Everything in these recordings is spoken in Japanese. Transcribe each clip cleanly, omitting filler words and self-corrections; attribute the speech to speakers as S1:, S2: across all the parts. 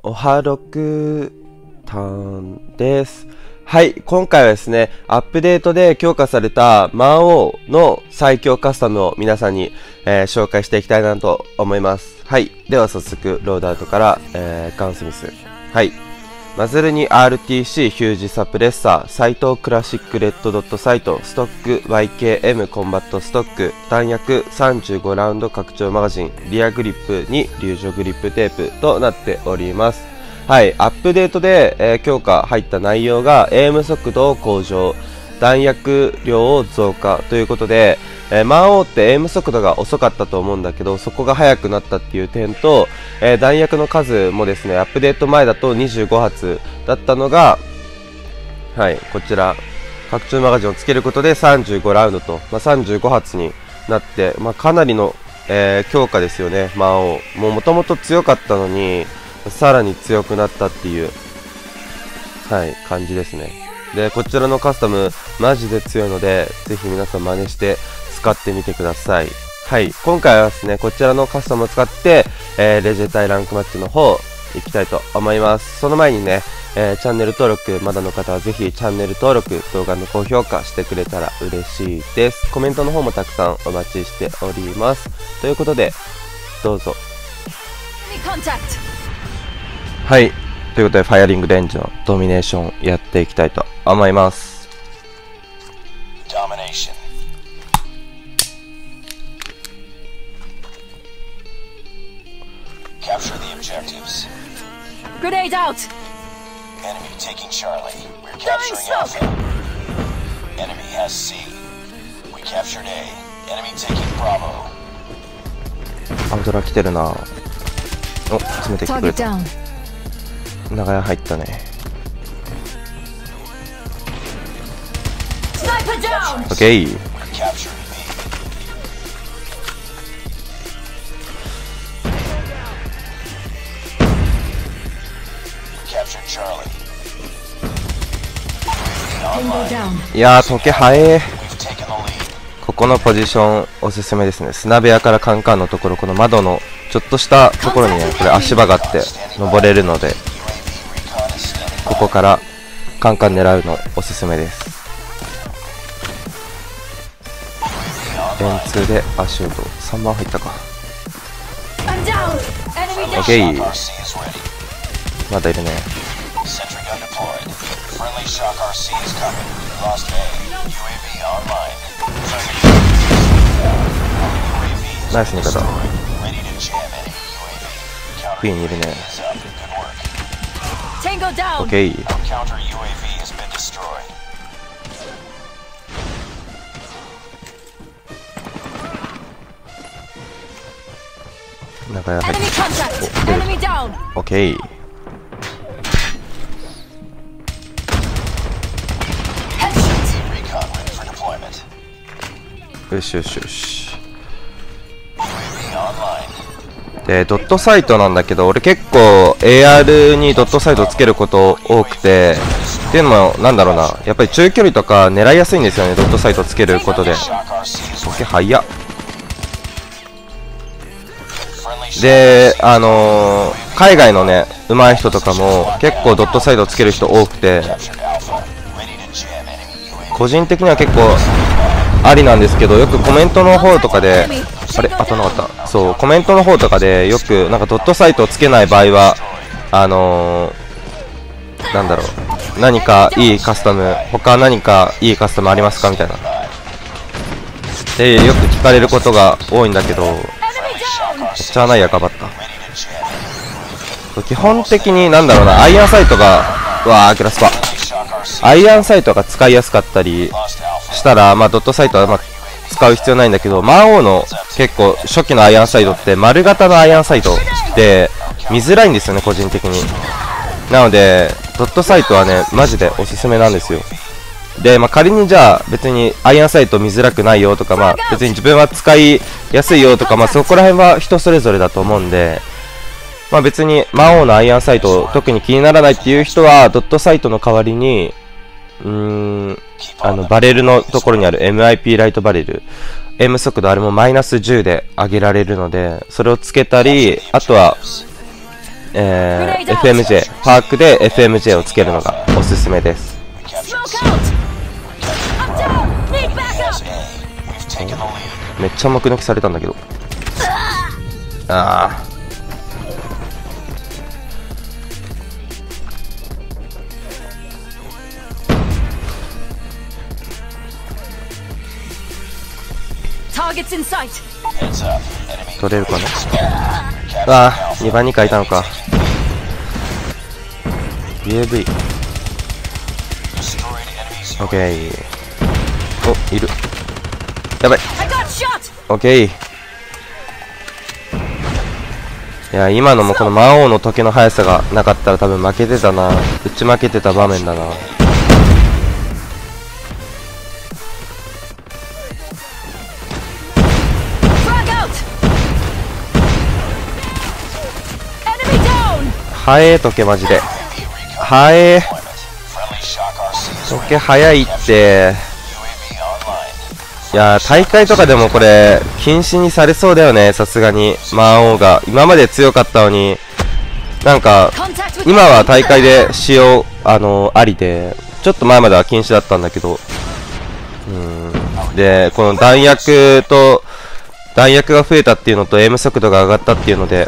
S1: おはろくたんです。はい、今回はですね、アップデートで強化された魔王の最強カスタムを皆さんに、紹介していきたいなと思います。はい、では早速ロードアウトから、ガンスミス。はい。マズルに RTC ヒュージサプレッサー、斎藤クラシックレッドドットサイト、ストック YKM コンバットストック、弾薬35ラウンド拡張マガジン、リアグリップに流浄グリップテープとなっております。はい、アップデートで、強化入った内容がエイム速度向上、弾薬量増加ということで、魔王ってエイム速度が遅かったと思うんだけど、そこが速くなったっていう点と、弾薬の数もですね、アップデート前だと25発だったのが、はい、こちら、拡張マガジンをつけることで35ラウンドと、35発になって、かなりの、強化ですよね、魔王。もともと強かったのに、さらに強くなったっていう、はい、感じですね。で、こちらのカスタム、マジで強いので、ぜひ皆さん真似して使ってみてください。はい、今回はですね、こちらのカスタムを使って、レジェタイランクマッチの方、行きたいと思います。その前にね、チャンネル登録、まだの方はぜひチャンネル登録、動画の高評価してくれたら嬉しいです。コメントの方もたくさんお待ちしております。ということで、どうぞ。はい。ということで、ファイアリングレンジのドミネーションやっていきたいと思います。
S2: Capture the objectives.
S3: Grenade out!
S2: Enemy taking Charlie. We're capturing Alpha. Enemy has C. We captured A. Enemy taking Bravo.
S1: アウトラ来てるな。お、詰めてきてくれた。長屋入ったね。オッケー。いやー、時計早え。ここのポジションおすすめですね。砂部屋からカンカンのところ、この窓のちょっとしたところにね、これ足場があって登れるので、ここからカンカン狙うのおすすめです。電通で足音3番入ったか。オッケー。まだいるね。ナイス逃げ方。B にいるね。オッケー。中屋入ってオッケー。よしよしよし。で、ドットサイトなんだけど、俺結構 AR にドットサイトをつけること多くて、っていうのも、なんだろうな、やっぱり中距離とか狙いやすいんですよね、ドットサイトをつけることで。時早っ。で、海外のね、上手い人とかも結構ドットサイトをつける人多くて、個人的には結構ありなんですけど、よくコメントの方とかで、あれ当たらなかった。そう、コメントの方とかでよくなんかドットサイトをつけない場合は、なんだろう、何かいいカスタム、他何かいいカスタムありますかみたいな。で、よく聞かれることが多いんだけど、めっちゃないやかばった。基本的になんだろうな、アイアンサイトが、グラスパ。アイアンサイトが使いやすかったりしたら、ドットサイトは使う必要ないんだけど、魔王の結構初期のアイアンサイトって丸型のアイアンサイトで見づらいんですよね、個人的に。なので、ドットサイトはね、マジでおすすめなんですよ。で、仮にじゃあ別にアイアンサイト見づらくないよとか、別に自分は使いやすいよとか、そこら辺は人それぞれだと思うんで、別に魔王のアイアンサイト特に気にならないっていう人は、ドットサイトの代わりに、バレルのところにある MIP ライトバレル、M 速度あれもマイナス10で上げられるので、それをつけたり、あとは、 FMJ、パークで FMJ をつけるのがおすすめです。めっちゃ目抜きされたんだけど。ああ。取れるかな。ああ、2番に書いたのか。UAV。オッケー。お、いる。やばい。オッケー。いや、今のもこの魔王の時の速さがなかったら多分負けてたな。打ち負けてた場面だな。早え時計マジで。早え。時計早いって。いやー、大会とかでもこれ禁止にされそうだよね、さすがに。魔王が今まで強かったのに、なんか今は大会で使用ありで、ちょっと前までは禁止だったんだけど、でこの弾薬が増えたっていうのとエイム速度が上がったっていうので、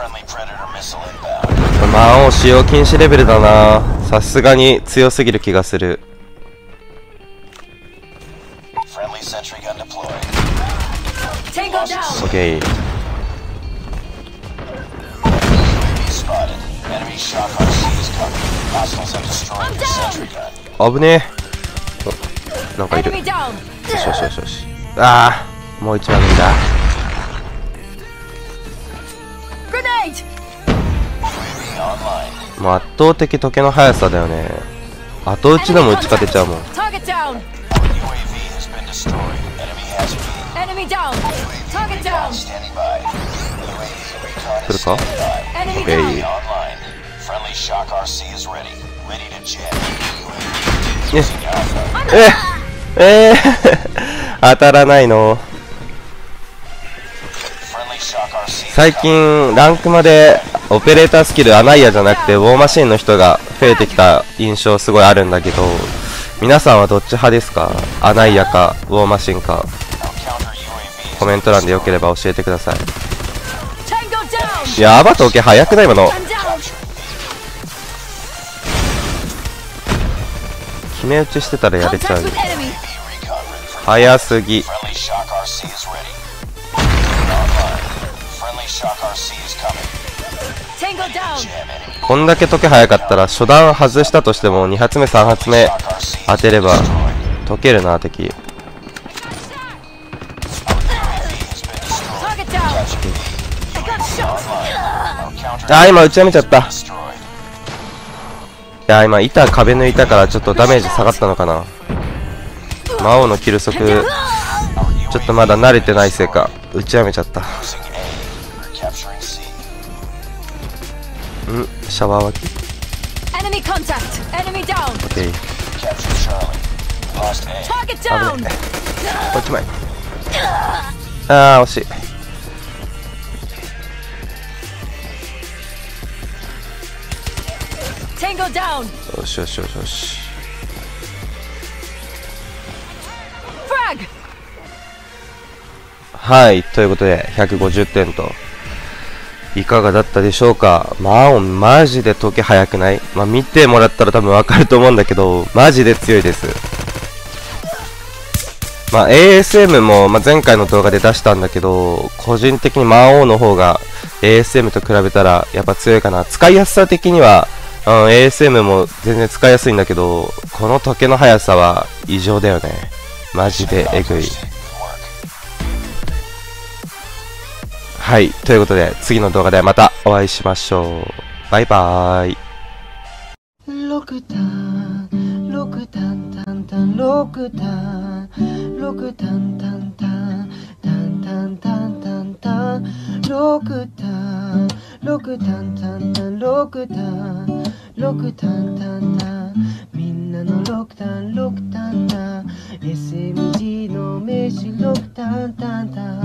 S1: 魔王使用禁止レベルだな。さすがに強すぎる気がする。オッケー。危ねえ。なんかいる。よしよしよしよし。ああ、もう一枚目だ。もう圧倒的時計の速さだよね。後打ちでも打ち勝てちゃうもん。来るか？オッケー。当たらないの。最近ランクまでオペレータースキルアナイアじゃなくてウォーマシンの人が増えてきた印象すごいあるんだけど、皆さんはどっち派ですか？アナイアかウォーマシンか。コメント欄でよければ教えてください。いや、アバトーケ早くない今の。決め打ちしてたらやれちゃう。早すぎ。こんだけ時計早かったら初段外したとしても2発目3発目当てれば解けるな敵。あー、今打ちやめちゃった。いやー、今壁抜いたからちょっとダメージ下がったのかな。魔王のキル速ちょっとまだ慣れてないせいか打ちやめちゃった。シャワー脇。オッケー。危ねえ。こっち前。あー、惜しい。よしよしよしよし。はい、ということで150点と。いかがだったでしょうか。魔王マジで時計早くない？まあ、見てもらったら多分わかると思うんだけど、マジで強いです。まあ、ASM も、前回の動画で出したんだけど、個人的に魔王の方が ASM と比べたらやっぱ強いかな。使いやすさ的には、ASM も全然使いやすいんだけど、この時計の速さは異常だよね。マジでエグい。はい、ということで次の動画でまたお会いしましょう。バイバーイ。6タン6タンタンタン6タン6タンタンタンタンタンタンタンタン6タン6タンタンタン6タン6タンタンタン、みんなの6タン6タンタン SMG の名刺6タンタンタン。